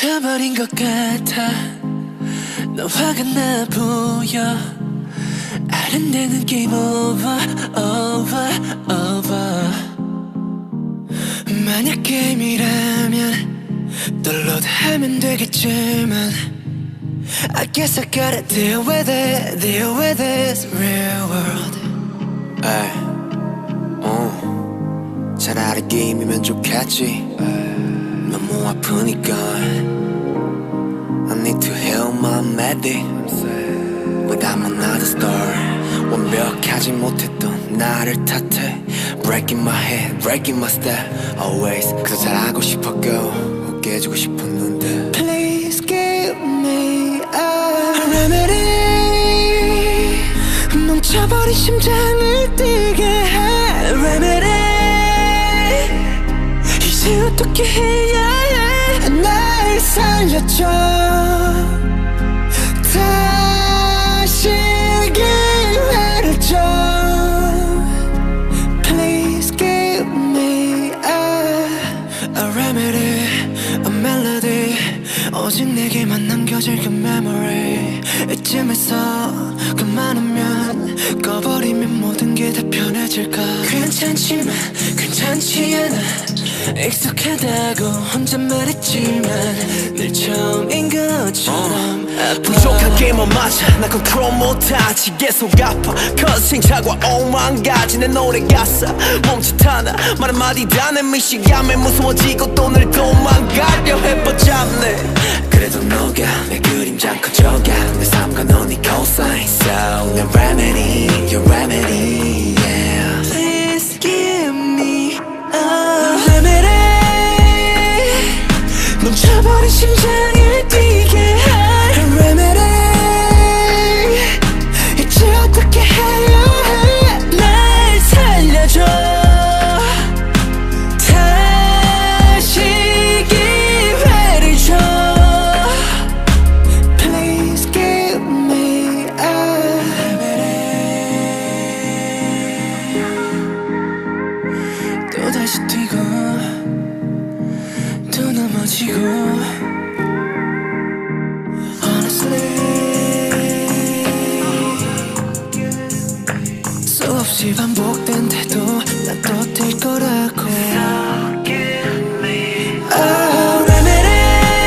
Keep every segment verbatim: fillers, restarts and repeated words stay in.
멈춰버린 것 같아. 너 화가 나 보여. 아른대는 게임 오버 오버 오버. 만약 게임이라면 다운로드하면 되겠지만 I guess I gotta deal with it, deal with this real world. 에이, 어, 차라리 게임이면 좋겠지. 너무 아프니까 I need to heal my medic. But I'm another star. 완벽하지 못했던 나를 탓해. Breaking my head, breaking my step. Always 그저 잘하고 싶었고 깨지고 싶었는데 Please give me a remedy. 멈춰버린 심장을 뛰게 해 remedy. 이제 어떻게 해야 해. 날 살려줘. 다시 기회를 줘. Please give me a, a remedy, a melody. 오직 내게만 남겨질 그 memory. 이쯤에서 그만하면 꺼버리면 모든 게 다 편해질까. 괜찮지만 괜찮지 않아. 익숙하다고 혼자 말했지만 늘 처음인 것처럼 아파. 부족하게만 맞아. 나 컨트롤 못하지. 계속 아파. Cause 생자과 오만 가지 내 노래 가사 멈칫 하나 말 한마디 다 내 미시감에 무서워지고 또 늘 도망가려 해뻗잡네. 그래도 너가 내 그림자 커져가. 내 삶과 넌 네 cosign. So 내 remedy, your remedy, yeah. Please give me a remedy. 멈춰버린 심장을 뛰게 해 remedy. 이제 어떻게 해야 해. 날 살려줘. 다시 기회를 줘. Please give me a remedy. 또다시 뛰고 또 넘어지고. Honestly 수없이 반복된데도 난 또 뛸 거라고. Oh, remedy.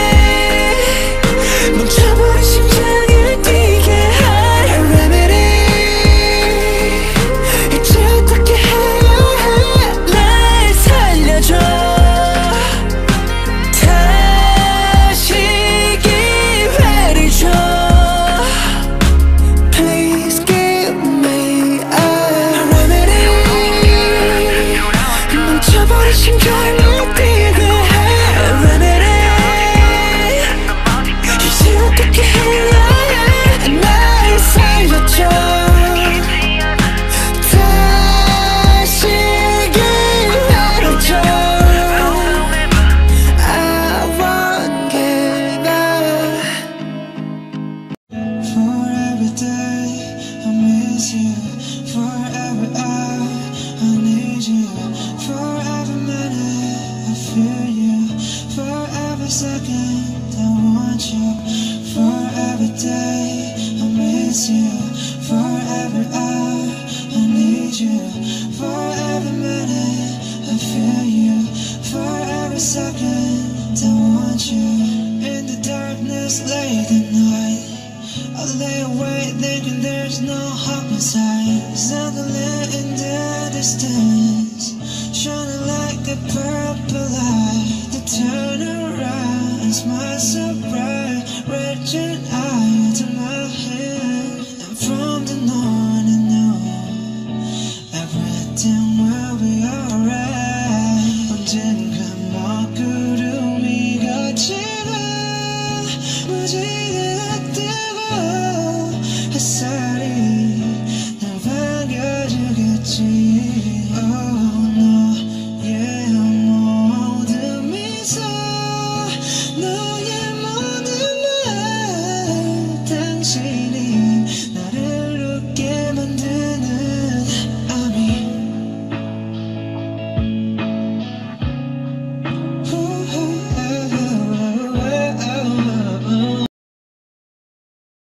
멈춰버린 심장을 뛰게 해 remedy. 이제 어떻게 해야 해. 날 살려줘. 다시 기회를 줘. Please give me a remedy. 멈춰버린 심장을 뛰게 해 remedy. 이제 어떻게 해야 해. 날 살려줘. 다시 기회를 줘. I won't give up. For every day I miss you, for every hour I need you, for every minute I feel you, for every second I want you, for every day I miss you, for every hour I need you, for every minute I feel you, for every second I want you. In the darkness late at night I lay awake thinking there's no hope inside. Suddenly in the distance, shining like a purple light. To turn around and smile so